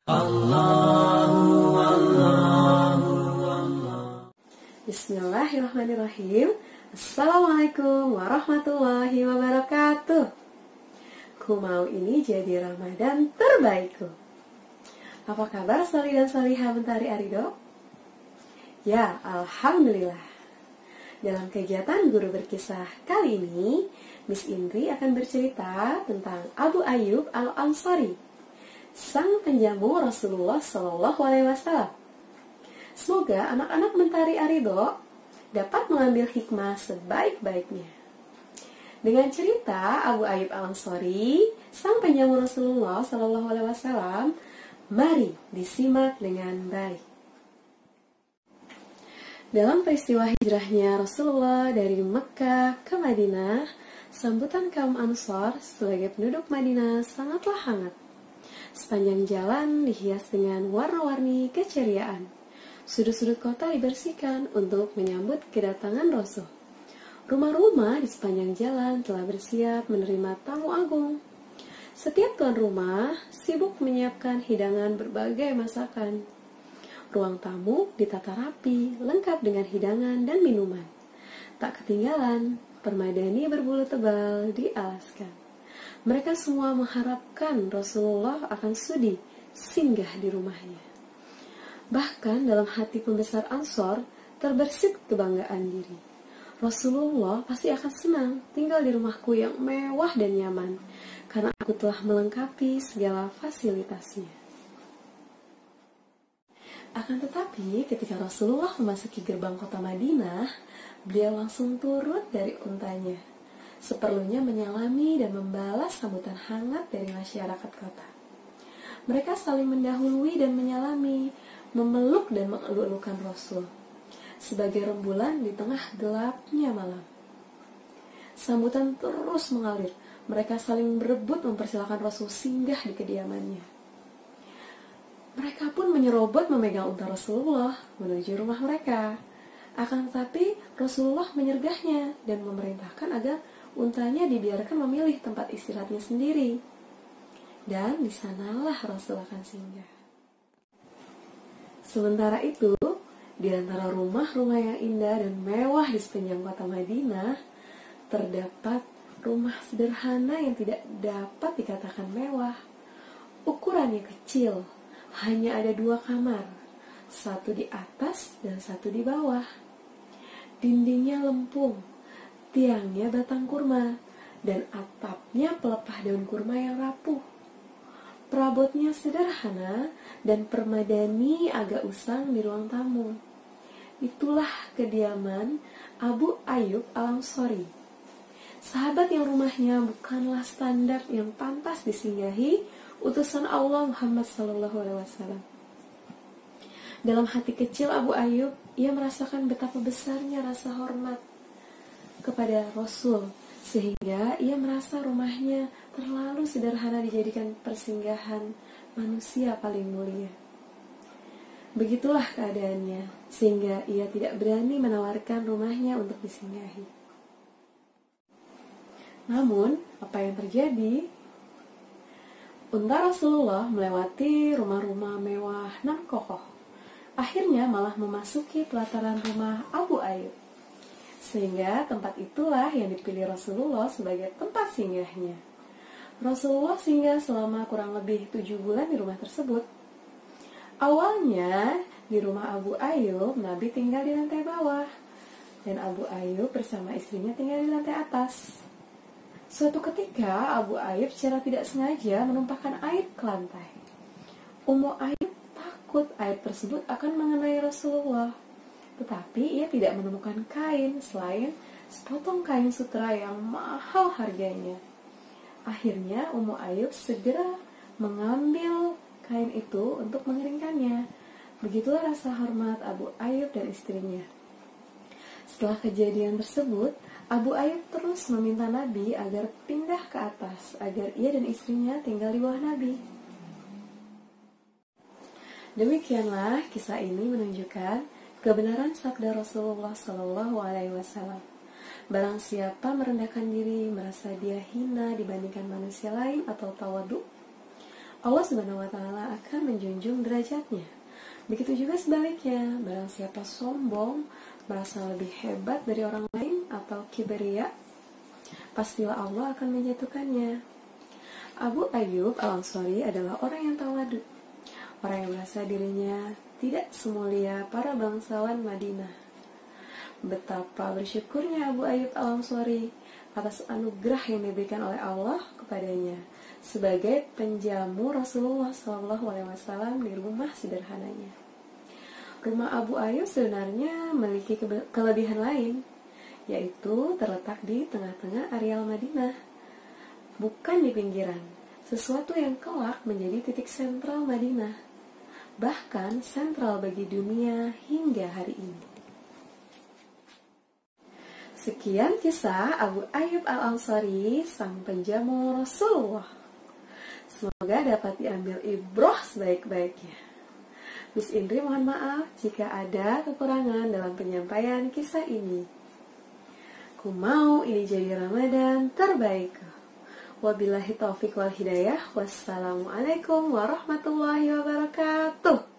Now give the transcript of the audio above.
Bismillahirrahmanirrahim. Assalamualaikum warahmatullahi wabarakatuh. Ku mau ini jadi Ramadan terbaikku. Apa kabar Soli dan Solihah Mentari Arido? Ya, Alhamdulillah. Dalam kegiatan Guru Berkisah kali ini, Miss Indri akan bercerita tentang Abu Ayyub Al-Ansari, sang penjamu Rasulullah SAW. Semoga anak-anak Mentari Arido dapat mengambil hikmah sebaik-baiknya. Dengan cerita Abu Ayyub Al-Ansari, sang penjamu Rasulullah SAW, mari disimak dengan baik. Dalam peristiwa hijrahnya Rasulullah dari Mekah ke Madinah, sambutan kaum Ansor sebagai penduduk Madinah sangatlah hangat. Sepanjang jalan dihias dengan warna-warni keceriaan. Sudut-sudut kota dibersihkan untuk menyambut kedatangan Rasul. Rumah-rumah di sepanjang jalan telah bersiap menerima tamu agung. Setiap tuan rumah sibuk menyiapkan hidangan berbagai masakan. Ruang tamu ditata rapi, lengkap dengan hidangan dan minuman. Tak ketinggalan, permadani berbulu tebal dialaskan. Mereka semua mengharapkan Rasulullah akan sudi singgah di rumahnya. Bahkan dalam hati pembesar Ansor terbersit kebanggaan diri. Rasulullah pasti akan senang tinggal di rumahku yang mewah dan nyaman, karena aku telah melengkapi segala fasilitasnya. Akan tetapi ketika Rasulullah memasuki gerbang kota Madinah, beliau langsung turun dari untanya, seperlunya menyalami dan membalas sambutan hangat dari masyarakat kota. Mereka saling mendahului dan menyalami, memeluk dan mengeluk-elukan Rasul sebagai rembulan di tengah gelapnya malam. Sambutan terus mengalir. Mereka saling berebut mempersilahkan Rasul singgah di kediamannya. Mereka pun menyerobot memegang unta Rasulullah menuju rumah mereka. Akan tetapi Rasulullah menyergahnya dan memerintahkan agar untanya dibiarkan memilih tempat istirahatnya sendiri. Dan di sanalah Rasul akan singgah. Sementara itu, di antara rumah-rumah yang indah dan mewah di sepanjang kota Madinah, terdapat rumah sederhana yang tidak dapat dikatakan mewah. Ukurannya kecil, hanya ada 2 kamar, satu di atas dan satu di bawah. Dindingnya lempung, tiangnya batang kurma, dan atapnya pelepah daun kurma yang rapuh. Perabotnya sederhana dan permadani agak usang di ruang tamu. Itulah kediaman Abu Ayyub Al-Ansari, sahabat yang rumahnya bukanlah standar yang pantas disinggahi utusan Allah Muhammad SAW. Dalam hati kecil Abu Ayyub, ia merasakan betapa besarnya rasa hormat kepada Rasul, sehingga ia merasa rumahnya terlalu sederhana dijadikan persinggahan manusia paling mulia. Begitulah keadaannya, sehingga ia tidak berani menawarkan rumahnya untuk disinggahi. Namun, apa yang terjadi? Unta Rasulullah melewati rumah-rumah mewah nan kokoh. Akhirnya malah memasuki pelataran rumah Abu Ayyub. Sehingga tempat itulah yang dipilih Rasulullah sebagai tempat singgahnya. Rasulullah singgah selama kurang lebih 7 bulan di rumah tersebut. Awalnya di rumah Abu Ayyub, Nabi tinggal di lantai bawah, dan Abu Ayyub bersama istrinya tinggal di lantai atas. Suatu ketika Abu Ayyub secara tidak sengaja menumpahkan air ke lantai. Ummu Ayyub takut air tersebut akan mengenai Rasulullah, tetapi ia tidak menemukan kain selain sepotong kain sutra yang mahal harganya. Akhirnya Ummu Ayyub segera mengambil kain itu untuk mengeringkannya. Begitulah rasa hormat Abu Ayyub dan istrinya. Setelah kejadian tersebut, Abu Ayyub terus meminta Nabi agar pindah ke atas, agar ia dan istrinya tinggal di bawah Nabi. Demikianlah kisah ini menunjukkan kebenaran sabda Rasulullah SAW. Barang siapa merendahkan diri, merasa dia hina dibandingkan manusia lain atau tawadu, Allah Subhanahu wa Ta'ala akan menjunjung derajatnya. Begitu juga sebaliknya, barang siapa sombong, merasa lebih hebat dari orang lain atau kibriya, pastilah Allah akan menjatuhkannya. Abu Ayyub Al-Ansari adalah orang yang tawadu, orang yang merasa dirinya tidak semulia para bangsawan Madinah. Betapa bersyukurnya Abu Ayyub Al-Ansari atas anugerah yang diberikan oleh Allah kepadanya sebagai penjamu Rasulullah SAW di rumah sederhananya. Rumah Abu Ayyub sebenarnya memiliki kelebihan lain, yaitu terletak di tengah-tengah areal Madinah, bukan di pinggiran, sesuatu yang kelak menjadi titik sentral Madinah, bahkan sentral bagi dunia hingga hari ini. Sekian kisah Abu Ayyub Al-Ansari, sang penjamu Rasulullah. Semoga dapat diambil ibrah sebaik-baiknya. Miss Indri mohon maaf jika ada kekurangan dalam penyampaian kisah ini. Ku mau ini jadi Ramadan terbaik. Wabillahi taufiq wal hidayah. Wassalamualaikum warahmatullahi wabarakatuh.